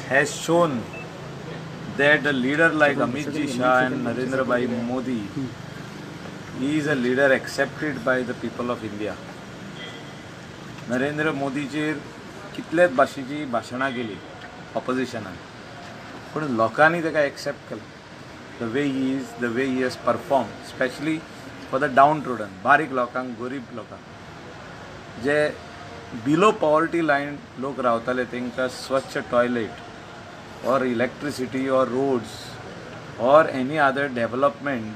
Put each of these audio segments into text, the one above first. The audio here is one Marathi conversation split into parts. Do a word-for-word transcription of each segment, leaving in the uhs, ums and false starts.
has shown that a leader like Amit Ji Shah and Narendra Bhai Modi, he is a leader accepted by the people of India. Narendra मोदीचेर कितलेच भाशेची भाशणां केली ऑपोजिशनान, पण लोकांनी ताका एक्सेप्ट केलं. The way he is, the way he has perform, specially for the downtrodden, बारीक लोकांक, गरीब लोकांक, जे बिलो पॉवर्टी लायन लोक रावताले, तांकां स्वच्छ टॉयलेट और इलेक्ट्रिसिटी और रोड्स और एनी अदर डेव्हलपमेंट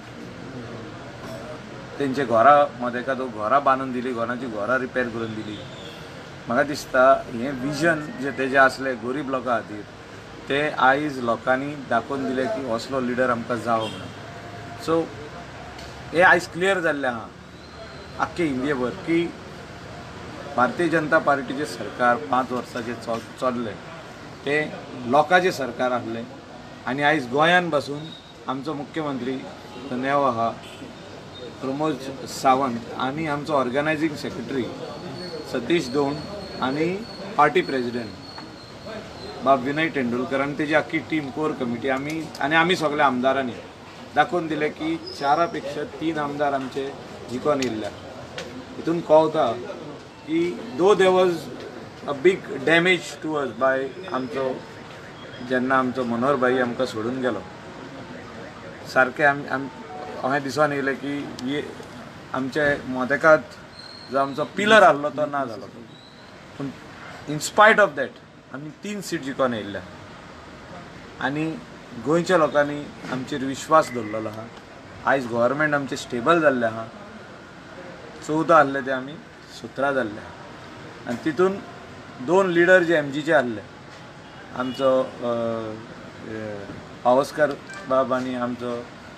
तेंचे घरा मदें तो घरां बांदून दिली, घरांची घरां रिपेर करून दिली. म्हाका दिसता हें विजन जे तेजें आसलें गरीब लोकां खातीर, ते आयज लोकांनी दाखोवन दिलें की असलो लिडर आमकां जावो म्हणून. सो हें आयज क्लियर जाल्लें आहा आख्खे इंडियेभर की भारतीय जनता पार्टीचें सरकार पांच वर्सांचें चल चल्लें तें लोकांचें सरकार आसलें. आनी आयज गोंयान बसून आमचो मुख्यमंत्री नेव आहा प्रमोद सावंत आनी आमचो ऑर्गनायझींग सेक्रेटरी सतीश दोंड आनी पार्टी प्रेसिडेंट बाब विनय तेंडुलकर आनी तेजी आख्खी टीम, कोर कमिटी, आमी आनी आमी सगळ्या आमदारांनी दाखोवन दिलें की चारा पेक्षा तीन आमदार आमचे जिखून येयल्या. हितून कळटा की though there was a big damage to us by आमचो जेन्ना आमचो मनोहर भाई आमकां सोडून गेलो, सारकें आमी आम हांवें दिसून येयलें की हे आमचे मोदेकांत जो आमचो पिलर आसलो तो ना जालो. पूण इन स्पायट ऑफ दॅट आमी तीन सीट जिखून येयल्या आनी गोंयच्या लोकांनी आमचेर विश्वास दवरलेलो आहा. आयज गव्हर्मेंट आमचें स्टेबल जाल्लें आहा. चवदा आसले ते आमी सतरा जाल्ले आहा. आनी तितून दोन लिडर जे एमजीचे आसले, आमचो पावसकर बाब आनी आमचो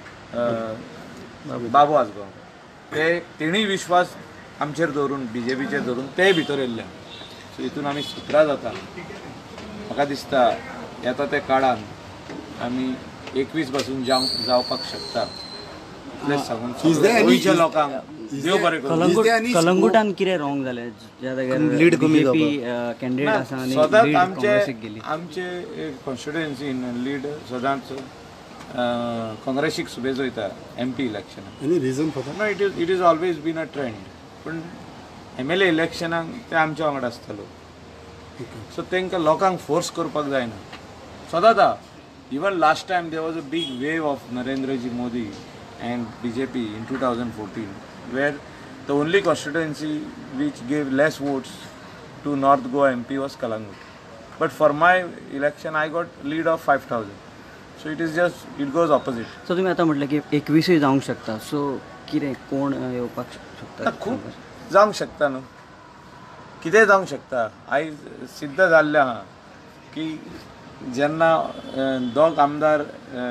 बाबू आसगांव, ते तेणी विश्वास आमचेर दवरून बीजेपीचेर दवरून ते भितर येयल्ले. सो हितून आमी सतरा जाता. म्हाका दिसता येता त्या काळान आमी एकवीस पासून जावंक जावपाक शकता. इतलेंच सांगून गोंयच्या लोकांक देव बरें करूं. कलंगुटान कितें रॉंग जालें ज्या जाग्यार लीड बीजेपी कॅन्डिडेट आसा आनी सदांच आमचे आमचे कॉन्स्टिट्युएन्सीन लीड सदांच काँग्रेसीक सुबेज वयता एमपी इलेक्शनाक. Any reason for that? No, it is it is always been a trend. पूण एम एल ए इलेक्शनाक ते आमच्या वांगडा आसतालो. सो तांकां लोकांक फोर्स करपाक जायना. सदांच आहा. Even last time there was a big wave of Narendraji Modi and BJP in two thousand fourteen where the only constituency which gave less votes to North Goa M P was Kalangut. But for my election, I got lead of five thousand. So it is just, it goes opposite. So तुम्ही आता म्हटलं की एकवीसही जावंक शकता. सो कितें कोण येवपाक शकता? खूब जावंक शकता न्हू, कितें जावंक शकता. आयज सिद्ध जाल्लें आहा की जेन्ना दोग आमदार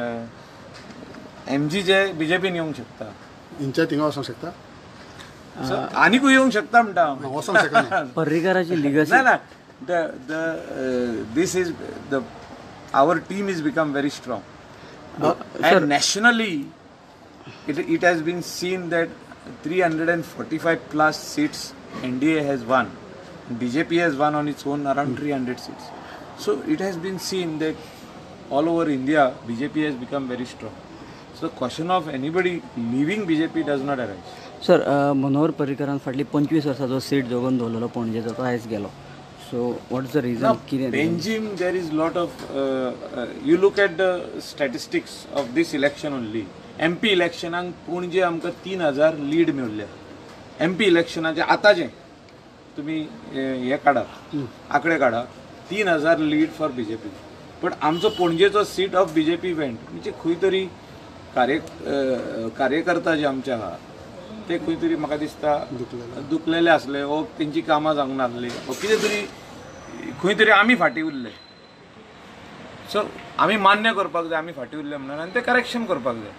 एमजीचे बीजेपीन येवंक शकता, इंच्या थिंगा वचोंक शकता, आनीकूय येवंक शकता म्हणटा हांव. वचोंक शकना. पर्रीकाराची लिगसी ना ना the the this is the our team is become very strong and nationally it it has been seen that three hundred forty-five plus seats N D A has won. B J P has won on its own around three hundred seats. So it has been seen that all over India B J P has become very strong. So the question of anybody leaving B J P does not arise. Sir Manohar पर्रीकरान फाटली पंचवीस वर्सांचो सीट जोगून दवरलेलो पणजेचो, तो आयज गेलो. So what is the reason? कितें Benjim, there is lot of uh, uh, you look at the statistics of this election only. M P इलेक्शनाक पणजे आमकां तीन हजार लीड मेळ्ळ्या. एम पी इलेक्शनाचे आतांचे तुमी हे काडात, आंकडे काडा, तीन हजार lead for B J P. पण आमचो पणजेचो seat of B J P went. म्हणजे खंय तरी कार्य कार्यकर्ता जे आमचे आहा ते खंय तरी म्हाका दिसता दुखलेले आसले, वो तेंची कामां जावंक नासली, वो कितें तरी खंय तरी आमी फाटीं उरले. सो आमी मान्य करपाक जाय आमी फाटीं उरले म्हणून, आनी तें करेक्शन करपाक जाय.